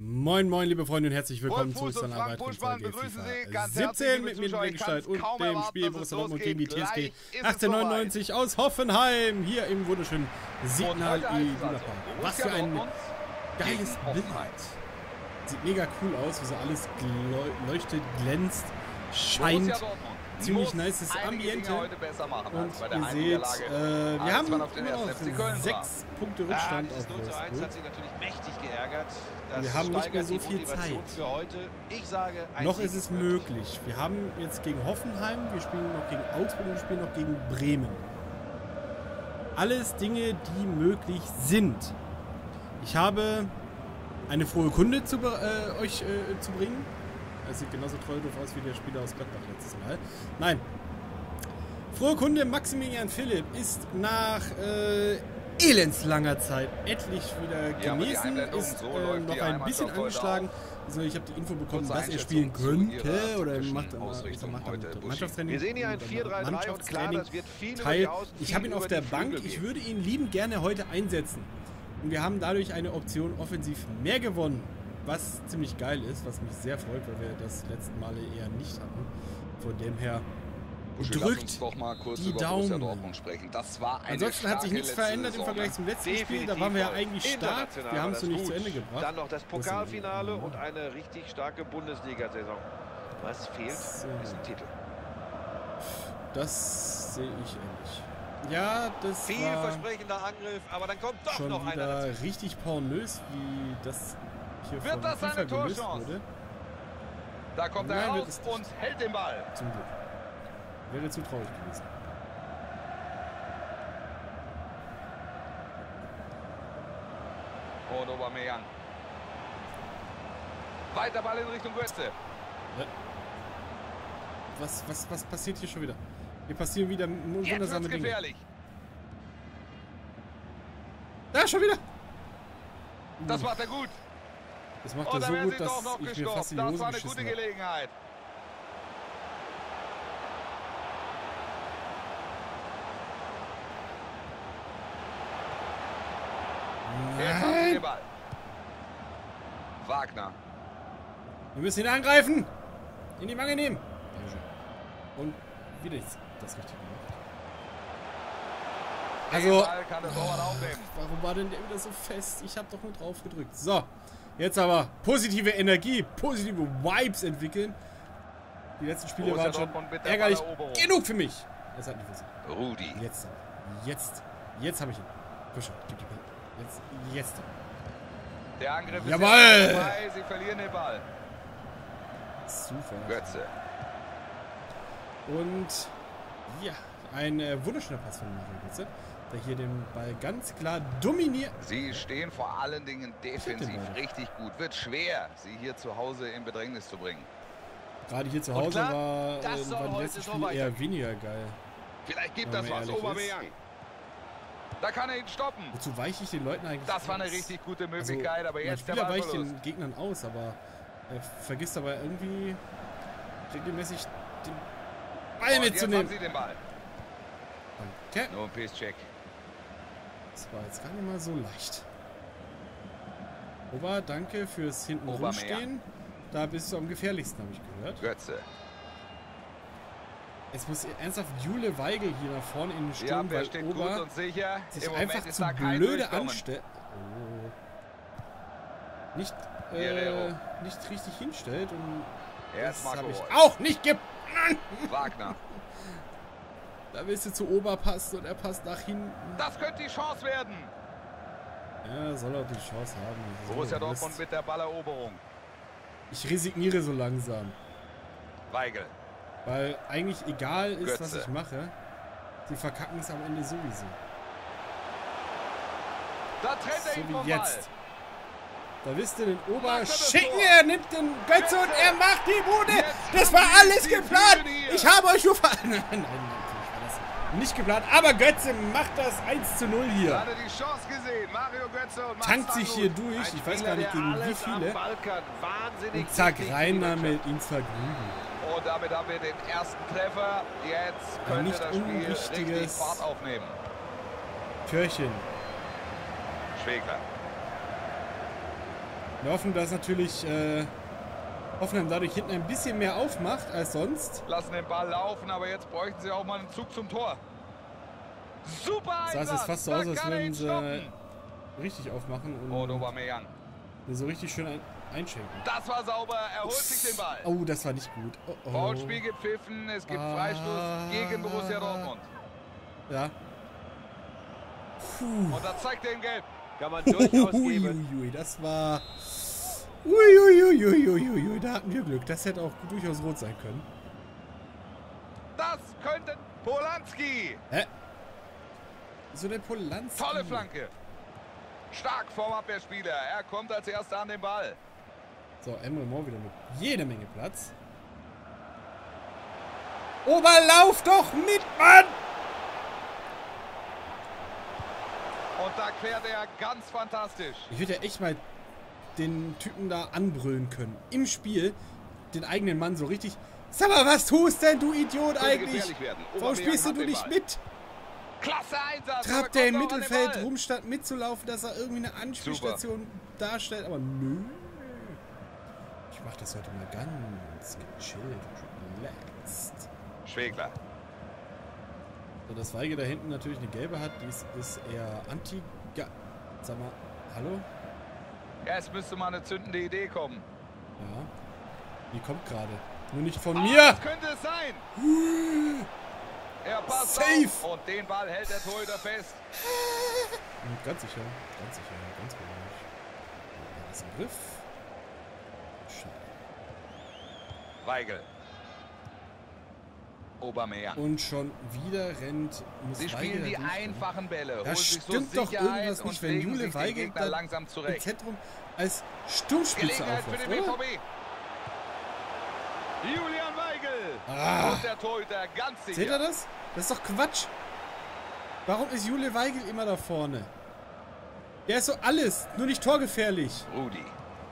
Moin moin liebe Freunde und herzlich willkommen zu einer weiteren Folge FIFA 17 mit mir in Gestalt und dem Spiel Borussia Dortmund gegen die TSG 1899 aus Hoffenheim hier im wunderschönen Signal Iduna Park. Was für ein geiles Bild. Sieht mega cool aus, wie so alles leuchtet, glänzt, scheint. Ziemlich nices Ambiente. Und ihr seht, wir haben immer noch 6 Punkte Rückstand auf Wolfsburg. Wir haben nicht mehr so viel Zeit. Noch ist es möglich. Wir haben jetzt gegen Hoffenheim, wir spielen noch gegen Augsburg und wir spielen noch gegen Bremen. Alles Dinge, die möglich sind. Ich habe eine frohe Kunde euch zu bringen. Es sieht genauso toll doof aus wie der Spieler aus Gladbach letztes Mal. Nein. Frohe Kunde, Maximilian Philipp ist nach elendslanger Zeit endlich wieder genesen, ist noch ein bisschen angeschlagen. Also ich habe die Info bekommen, dass er spielen könnte oder macht Mannschaftstraining. Wir sehen hier ein 4-3-3 und klar, das wird viel teil. Ich habe ihn auf der Bank, ich würde ihn liebend gerne heute einsetzen. Und wir haben dadurch eine Option offensiv mehr gewonnen. Was ziemlich geil ist, was mich sehr freut, weil wir das letzten Male eher nicht hatten. Von dem her drückt doch mal kurz die über Daumen. Dortmund sprechen. Das war eine Ansonsten hat sich nichts verändert im Vergleich zum letzten Spiel. Da waren wir ja eigentlich stark. Wir haben es so nicht zu Ende gebracht. Dann noch das Pokalfinale und eine richtig starke Bundesliga-Saison. Was fehlt, ist ein Titel. Das sehe ich ähnlich. Ja, das war vielversprechender Angriff, aber dann kommt doch schon noch einer wieder dazu. richtig pornös, wie das hier Wird von das FIFA eine gelöst Torchance? wurde. Da kommt er Nein, wird raus es nicht. und hält den Ball. Zum Glück. Wäre zu traurig gewesen. Und Aubameyang. Weiter Ball in Richtung Götze. Was passiert hier schon wieder? Hier passieren wieder Jetzt wundersame wird's Dinge. gefährlich. Da, schon wieder! Das macht er gut. Das macht Und er dann so werden gut, sie doch dass noch ich mir fast gestoppt. in die Das Hose war eine geschissen gute habe. Gelegenheit. Jetzt haben sie Nein! den Ball. Wagner. Wir müssen ihn angreifen! In die Wange nehmen! Und wieder ist das Richtige gemacht. Also, Den Ball kann der Torwart aufnehmen. warum war denn der wieder so fest? Ich habe doch nur drauf gedrückt. So, jetzt aber positive Energie, positive Vibes entwickeln. Die letzten Spiele Borussia waren schon Dortmund mit der ärgerlich Balleroberung. genug für mich. Das hat nicht versucht. Rudi. Jetzt habe ich ihn. Komm schon, gib die Ball. Jetzt. Der Angriff ist Jawohl! jetzt vorbei. Sie verlieren den Ball. Super. Götze. Und ja, ein wunderschöner Pass von Mario Götze, der hier den Ball ganz klar dominiert. Sie stehen vor allen Dingen defensiv Ball. richtig gut. Wird schwer, sie hier zu Hause in Bedrängnis zu bringen. Gerade hier zu Und Hause klar, war das soll die heute letzten so Spiele eher weitergehen. weniger geil. Vielleicht gibt Wenn das man was. ehrlich ist. Aubameyang. Da kann er ihn stoppen. Wozu weiche ich den Leuten eigentlich Das war eine aus? richtig gute Also, Möglichkeit, aber mein jetzt der Spieler weicht Ballverlust. den Gegnern aus, aber er vergisst aber irgendwie regelmäßig den Ball Und jetzt haben mitzunehmen. sie den Ball. Okay. Nur ein Pisscheck. Das war jetzt gar nicht mal so leicht. Ober, danke fürs hinten Aubameyang. rumstehen. Da bist du am gefährlichsten, habe ich gehört. Götze. Es muss ernsthaft Jule Weigel hier nach vorne in den Die Sturm, Abwehr weil steht gut Ober und sicher. sich Im Moment einfach ist zu da kein blöde Durchkommen. anstellt. Nicht, Guerrero. nicht richtig hinstellt und Erst das habe Marco ich Reus. auch nicht ge... Wagner. Da willst du zu Ober passen und er passt nach hinten. Das könnte die Chance werden. Ja, soll auch die Chance haben. So, Borussia Mist. Dortmund mit der Balleroberung. Ich resigniere so langsam. Weigel. Weil eigentlich egal ist, was Götze. ich mache. Sie verkacken es am Ende sowieso. Da trennt er So ihn wie vom jetzt. Da wisst ihr den Ober Macht er das schicken, Tor? er nimmt den Götze und er macht die Bude. Jetzt Das haben war wir alles die geplant. Bühne hier. Ich habe euch nur Nein, natürlich war das nicht geplant. Aber Götze macht das 1:0 jetzt. hier. Hat er die Chance gesehen. Mario Götze und Tankt macht's sich dann hier gut. durch. Ein Ich weiß Spieler, gar nicht, der gegen wie alles am viele. Ball kann. Wahnsinnig Und zack, wichtig für die rein Mannschaft. damit ins Vergnügen. Und damit haben wir den ersten Treffer. Jetzt Ein könnte nicht das Spiel richtig unwichtiges Fahrt aufnehmen. Türchen. Schwegler. Wir hoffen, dass natürlich Hoffenheim dadurch hinten ein bisschen mehr aufmacht als sonst. Lassen den Ball laufen, aber jetzt bräuchten sie auch mal einen Zug zum Tor. Super Einsatz! Das sah jetzt fast so aus, als würden sie richtig aufmachen und Aubameyang so richtig schön einschenken. Das war sauber, er holt sich den Ball. Oh, das war nicht gut. Oh. Foulspiel gepfiffen, es gibt Freistoß gegen Borussia Dortmund. Ja. Und da zeigt er ihn gelb. Kann man durchaus geben. Uiuiui, das war... Uiuiuiuiui, da hatten wir Glück. Das hätte auch durchaus rot sein können. Das könnte Polanski. Hä? So der Polanski. Tolle Flanke. Stark vom Abwehrspieler. Er kommt als erster an den Ball. So, Emre Mor wieder mit jede Menge Platz. Oberlauf doch mit, Mann! Und da klärt er ganz fantastisch. Ich würde ja echt mal den Typen da anbrüllen können. Im Spiel den eigenen Mann so richtig. Sag mal, was tust denn, du Idiot eigentlich? Warum spielst du nicht mit? Klasse Einsatz. Trabt der im Mittelfeld rum, statt mitzulaufen, dass er irgendwie eine Anspielstation darstellt. Aber nö. Ich mach das heute mal ganz gechillt und relaxed. Schwegler. So, dass Weige da hinten natürlich eine gelbe hat, dies ist eher anti... Ja, sag mal, hallo? Ja, es müsste mal eine zündende Idee kommen. Ja. Die kommt gerade. Nur nicht von mir! Das könnte es sein! Er passt Safe! auf und den Ball hält der Torhüter fest. Ganz sicher, ganz ruhig. Das ist im Griff. Schade. Weigel. Aubameyang. Und schon wieder rennt... Sie spielen die einfachen Bälle. Da stimmt doch irgendwas nicht, wenn Jule Weigel da langsam zurecht. im Zentrum als Sturmspitze aufläuft, oder? Julian Weigel. Und der Torhüter ganz sicher. Seht ihr das? Das ist doch Quatsch. Warum ist Jule Weigel immer da vorne? Der ist so alles, nur nicht torgefährlich. Rudi.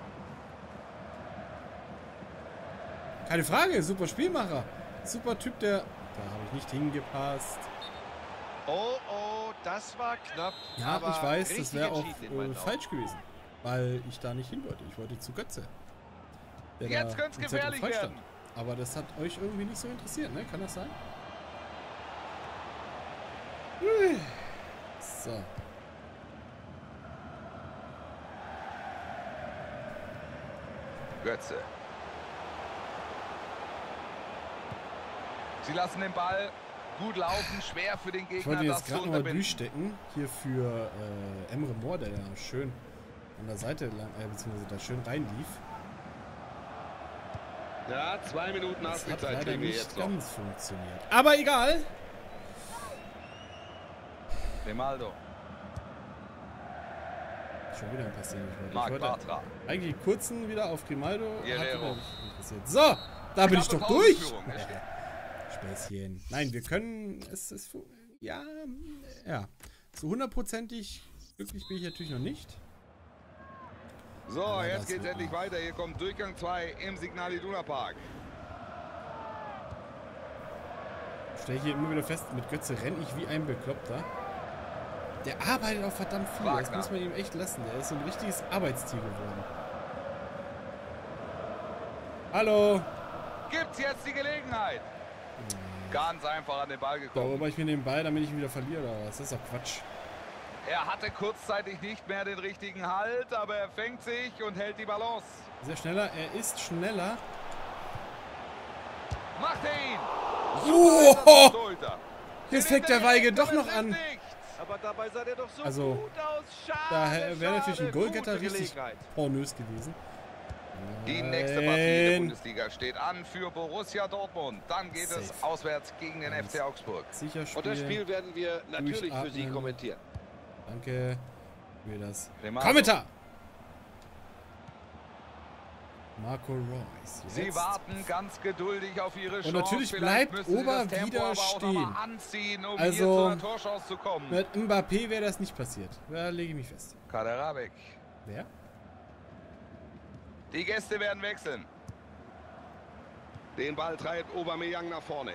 Keine Frage, super Spielmacher. Super Typ, der... Da habe ich nicht hingepasst. Oh, das war knapp. Ja, aber ich weiß, das wäre auch falsch Augen. gewesen. Weil ich da nicht hin wollte. Ich wollte zu Götze. Jetzt könnte es gefährlich werden. Aber das hat euch irgendwie nicht so interessiert, ne? Kann das sein? So. Götze. Sie lassen den Ball gut laufen, schwer für den Gegner. Ich wollte jetzt gerade nochmal durchstecken. Hier für Emre Mor, der ja schön an der Seite lang, beziehungsweise da schön reinlief. Ja, 2 Minuten Nachspielzeit kriegen wir jetzt noch. Ganz funktioniert. Aber egal. Grimaldo. Schon wieder ein Pass, den ich Marc Bartra. Eigentlich kurzen wieder auf Grimaldo. Guerrero. Interessiert. So, da bin ich doch durch. Späßchen. Nein, wir können. Es ist. Ja. So hundertprozentig glücklich bin ich natürlich noch nicht. So, aber jetzt geht's endlich weiter. Hier kommt Durchgang 2 im Signal Iduna Park. Ich stelle hier immer wieder fest, mit Götze renne ich wie ein Bekloppter. Der arbeitet auch verdammt viel. Wagner. Das muss man ihm echt lassen. Der ist so ein richtiges Arbeitstier geworden. Hallo. Gibt's jetzt die Gelegenheit? Ganz einfach an den Ball Da gekommen. erober ich mir den Ball, damit ich ihn wieder verliere. Oder was? Das ist doch Quatsch. Er hatte kurzzeitig nicht mehr den richtigen Halt, aber er fängt sich und hält die Balance. Ist er schneller? Er ist schneller. Macht er ihn! Oh! Jetzt fängt der Weige doch noch an. Aber dabei sah der doch so Also, gut aus. Da Schade, wäre natürlich ein Goalgetter gute richtig Gelegenheit. pornös gewesen. Die nächste Partie der Bundesliga steht an für Borussia Dortmund. Dann geht es Safe. auswärts gegen den FC Augsburg. Sicher spielen. Und das Spiel werden wir natürlich für Sie kommentieren. Danke für das Grimaldo. Kommentar. Marco Reus. Sie warten ganz geduldig auf ihre Chance. Und natürlich Vielleicht bleibt müssen sie Ober das Tempo wieder aber auch noch stehen. mal anziehen, um Also, hier zu einer Torchance zu kommen. Mit Mbappé wäre das nicht passiert. Da lege ich mich fest. Kaderabek. Wer? Die Gäste werden wechseln. Den Ball treibt Aubameyang nach vorne.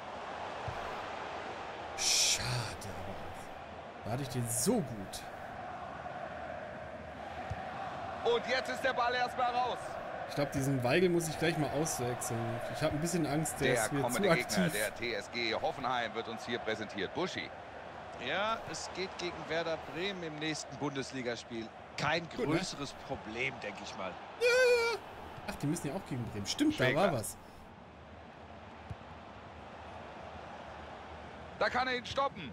Schade. Da hatte ich den so gut. Und jetzt ist der Ball erstmal raus. Ich glaube, diesen Weigel muss ich gleich mal auswechseln. Ich habe ein bisschen Angst, der ist mir zu aktiv. Gegner der TSG Hoffenheim wird uns hier präsentiert. Buschi. Ja, es geht gegen Werder Bremen im nächsten Bundesligaspiel. Kein größeres Problem, denke ich mal. Ja. Ach, die müssen ja auch gegen Bremen. Stimmt, Schäger. Da war was. Da kann er ihn stoppen.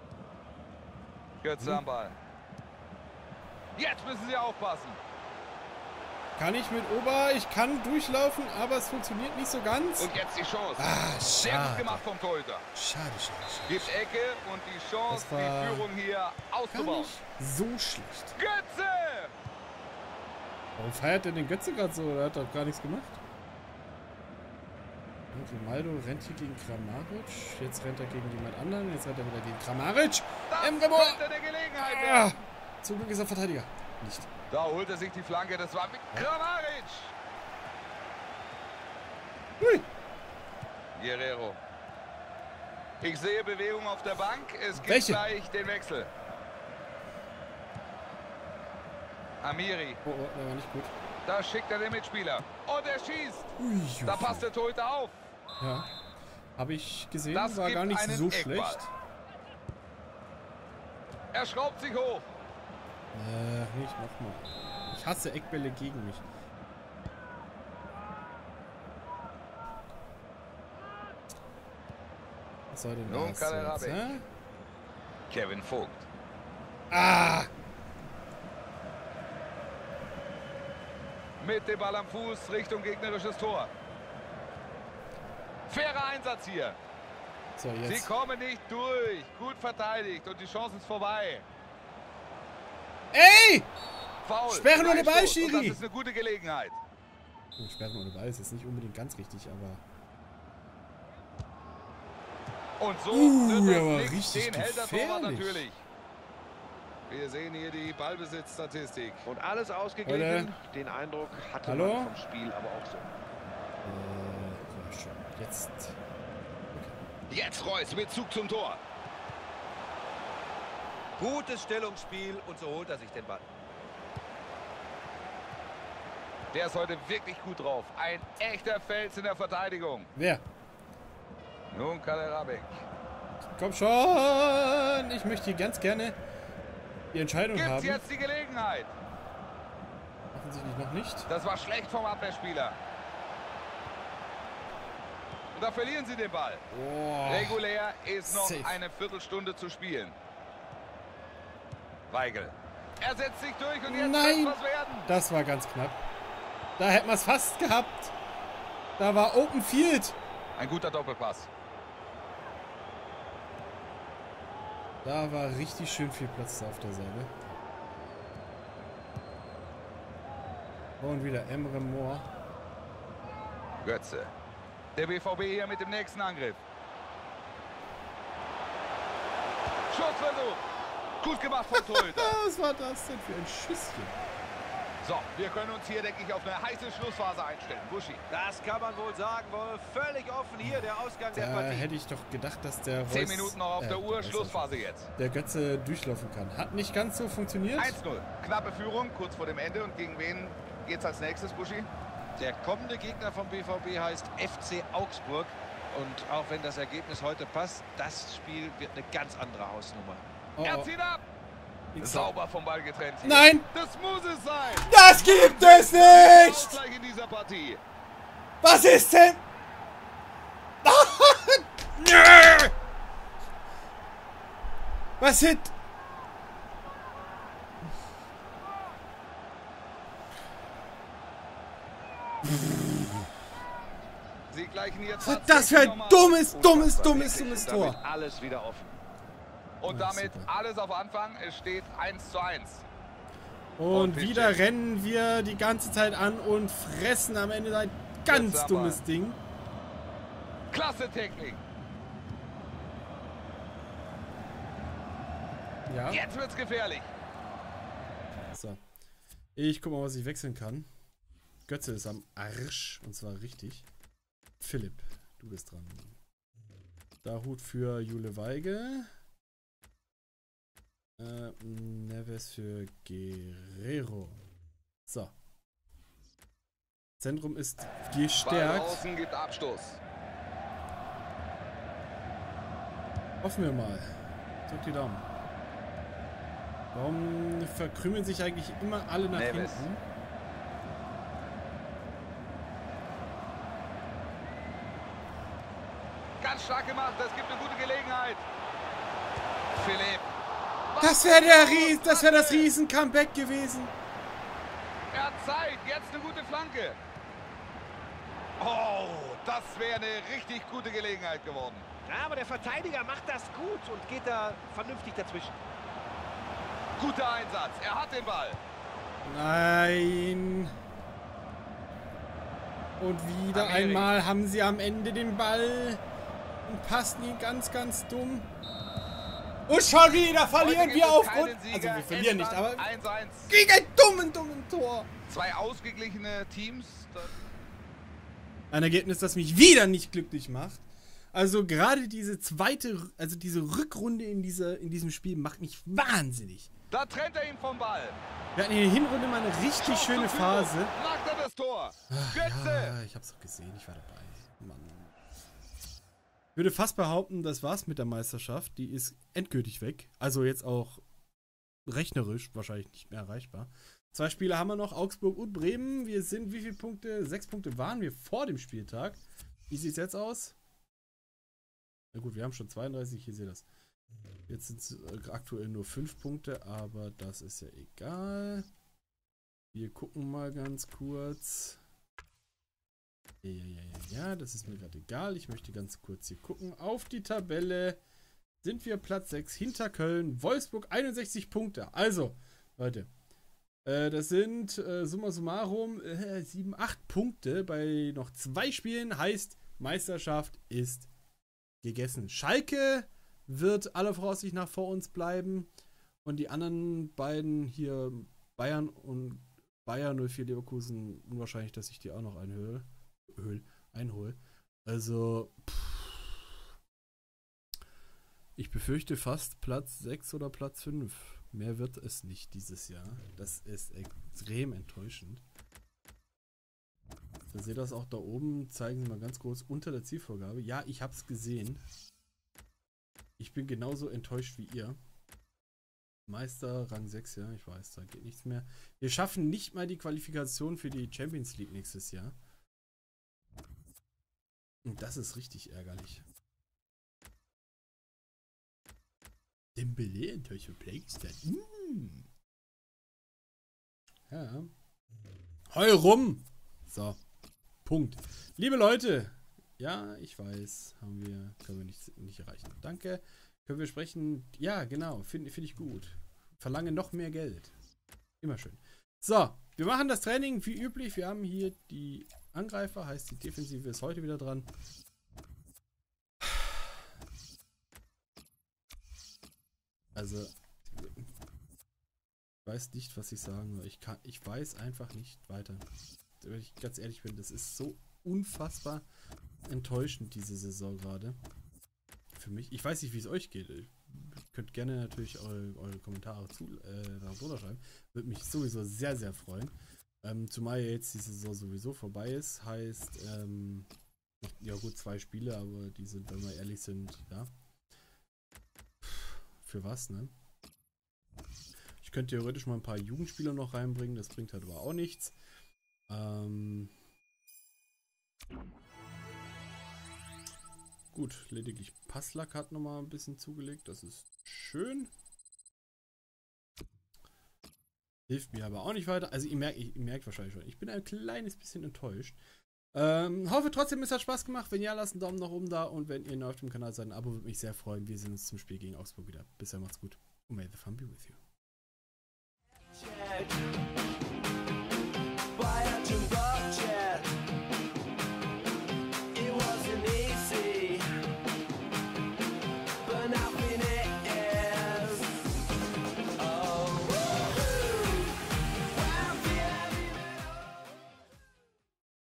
Götze am Ball. Jetzt müssen sie aufpassen. Kann ich mit Ober, ich kann durchlaufen, aber es funktioniert nicht so ganz. Und jetzt die Chance. Ah, Sehr gut gemacht vom Torhüter. Schade. Gibt Ecke und die Chance, die Führung hier auszubauen. So schlecht. Götze! Warum feiert der den Götze gerade so? Der hat doch gar nichts gemacht. Und Ronaldo rennt hier gegen Kramaric. Jetzt rennt er gegen jemand anderen. Jetzt rennt er wieder gegen Kramaric. Könnte der Gelegenheit werden. Zum Glück ist er Verteidiger. Nicht. Da holt er sich die Flanke. Das war mit Kramaric. Hui. Guerrero. Ich sehe Bewegung auf der Bank. Es gibt Welche? gleich den Wechsel. Amiri. Oh, der war nicht gut. Da schickt er den Mitspieler. Und er schießt. Ui, Da passt der Torhüter auf. Ja. Habe ich gesehen. Das war gibt gar nicht einen so Eckball. schlecht. Er schraubt sich hoch. Nicht nochmal. Ich hasse Eckbälle gegen mich. Was soll denn Nun das kann er jetzt, Rabeck. Kevin Vogt. Ah! Mit dem Ball am Fuß Richtung gegnerisches Tor. Fairer Einsatz hier. So, Sie jetzt. kommen nicht durch. Gut verteidigt und die Chance ist vorbei. Ey! Foul. Sperren ohne Ball, Freistoß. Und Schiri. das ist eine gute Gelegenheit. Oh, Sperren ohne Ball ist jetzt nicht unbedingt ganz richtig, aber... Und so der wird war es nicht. richtig Den hält der Torwart gefährlich. natürlich. Wir sehen hier die Ballbesitzstatistik. Und alles ausgeglichen. Den Eindruck hatte Hallo? man vom Spiel aber auch so. Ja, schon. Jetzt... Jetzt Reus mit Zug zum Tor. Gutes Stellungsspiel und so holt er sich den Ball. Der ist heute wirklich gut drauf. Ein echter Fels in der Verteidigung. Wer? Nun kann er Rabeck. Komm schon! Ich möchte hier ganz gerne die Entscheidung Gibt's haben. jetzt die Gelegenheit? Offensichtlich noch nicht. Das war schlecht vom Abwehrspieler. Und da verlieren sie den Ball. Oh. Regulär ist noch Safe. eine Viertelstunde zu spielen. Weigel. Er setzt sich durch und jetzt Nein! kann was werden. Das war ganz knapp. Da hätten wir es fast gehabt. Da war Open Field. Ein guter Doppelpass. Da war richtig schön viel Platz da auf der Seite. Und wieder Emre Moore. Götze. Der BVB hier mit dem nächsten Angriff. Schussversuch. Gut gemacht vom Torhüter. Was war das denn für ein Schüsschen? So, wir können uns hier, denke ich, auf eine heiße Schlussphase einstellen. Buschi. Das kann man wohl sagen, Wolf. Völlig offen hier der Ausgang der Da Partie. hätte ich doch gedacht, dass der Reus, 10 Minuten noch auf der Uhr, Reus Schlussphase jetzt. der Götze durchlaufen kann. Hat nicht ganz so funktioniert. 1-0. Knappe Führung, kurz vor dem Ende. Und gegen wen geht's als nächstes, Buschi? Der kommende Gegner vom BVB heißt FC Augsburg. Und auch wenn das Ergebnis heute passt, das Spiel wird eine ganz andere Hausnummer. Oh, Er oh. zieht ab. Sauber vom Ball getrennt. Hier. Nein! Das muss es sein. Das gibt es nicht! Ausgleich in dieser Partie. Was ist denn? Nö! Was sind? Sie gleichen jetzt. Was ist das für ein dummes Tor? Damit alles wieder offen. Und Ja, damit super. alles auf Anfang. Es steht 1:1. Und Pitch wieder check. rennen wir die ganze Zeit an und fressen am Ende ein ganz Jetzt dummes aber. Ding. Klasse Technik. Ja. Jetzt wird's gefährlich. So. Ich guck mal, was ich wechseln kann. Götze ist am Arsch. Und zwar richtig. Philipp, du bist dran. Da Hut für Jule Weige. Neves für Guerrero. So. Zentrum ist gestärkt. Außen gibt Abstoß. Hoffen wir mal. Drückt die Daumen. Warum verkrümmeln sich eigentlich immer alle nach hinten? Ganz stark gemacht, das gibt eine gute Gelegenheit. Philipp. Das wäre das Riesen-Comeback gewesen. Er hat Zeit, jetzt eine gute Flanke. Oh, das wäre eine richtig gute Gelegenheit geworden. Ja, aber der Verteidiger macht das gut und geht da vernünftig dazwischen. Guter Einsatz, er hat den Ball. Nein. Und wieder einmal haben sie am Ende den Ball und passen ihn ganz, ganz dumm. Und schon wieder verlieren wir aufgrund... Also wir verlieren nicht, aber 1-1. Gegen einen dummen Tor. 2 ausgeglichene Teams. Ein Ergebnis, das mich wieder nicht glücklich macht. Also gerade diese diese Rückrunde in diesem Spiel macht mich wahnsinnig. Da trennt er ihn vom Ball. Wir hatten in der Hinrunde mal eine richtig schöne Phase. Macht er das Tor. Ja, ich hab's doch gesehen, ich war dabei. Mann. Ich würde fast behaupten, das war's mit der Meisterschaft. Die ist endgültig weg. Also jetzt auch rechnerisch wahrscheinlich nicht mehr erreichbar. 2 Spiele haben wir noch, Augsburg und Bremen. Wir sind, wie viele Punkte? 6 Punkte waren wir vor dem Spieltag. Wie sieht's jetzt aus? Na gut, wir haben schon 32, hier seht ihr das. Jetzt sind es aktuell nur 5 Punkte, aber das ist ja egal. Wir gucken mal ganz kurz. Ja, das ist mir gerade egal. Ich möchte ganz kurz hier gucken. Auf die Tabelle sind wir Platz 6 hinter Köln. Wolfsburg 61 Punkte. Also, Leute, das sind summa summarum 7, 8 Punkte bei noch 2 Spielen. Heißt, Meisterschaft ist gegessen. Schalke wird aller Voraussicht nach vor uns bleiben. Und die anderen beiden hier, Bayern und Bayer 04 Leverkusen, unwahrscheinlich, dass ich die auch noch einhole. Also, ich befürchte fast Platz 6 oder Platz 5. Mehr wird es nicht dieses Jahr. Das ist extrem enttäuschend. Da seht ihr das auch da oben. Zeigen Sie mal ganz groß unter der Zielvorgabe. Ja, ich habe es gesehen. Ich bin genauso enttäuscht wie ihr. Meister, Rang 6, ja, ich weiß, da geht nichts mehr. Wir schaffen nicht mal die Qualifikation für die Champions League nächstes Jahr. Und das ist richtig ärgerlich. Dembélé enttäuscht für Playstat. Ja. Heul rum! So. Punkt. Liebe Leute, ja, ich weiß, können wir nicht erreichen. Danke. Können wir sprechen? Ja, genau. Finde ich gut. Verlange noch mehr Geld. Immer schön. So, wir machen das Training wie üblich. Wir haben hier die Angreifer, heißt die Defensive ist heute wieder dran. Also, ich weiß nicht, was ich sagen soll. Ich weiß einfach nicht weiter. Wenn ich ganz ehrlich bin, das ist so unfassbar enttäuschend, diese Saison gerade. Für mich. Ich weiß nicht, wie es euch geht. Ihr könnt gerne natürlich eure Kommentare drunter schreiben. Würde mich sowieso sehr, sehr freuen. Zumal ja jetzt die Saison sowieso vorbei ist. Heißt, ja gut, 2 Spiele, aber die sind, wenn wir ehrlich sind, ja. Für was, ne? Ich könnte theoretisch mal ein paar Jugendspieler noch reinbringen. Das bringt halt aber auch nichts. Gut, lediglich Passlack hat nochmal ein bisschen zugelegt. Das ist schön. Hilft mir aber auch nicht weiter. Also ihr merkt wahrscheinlich schon, ich bin ein kleines bisschen enttäuscht. Hoffe trotzdem, es hat Spaß gemacht. Wenn ja, lasst einen Daumen nach oben da. Und wenn ihr neu auf dem Kanal seid, ein Abo würde mich sehr freuen. Wir sehen uns zum Spiel gegen Augsburg wieder. Bisher macht's gut. Und may the fun be with you.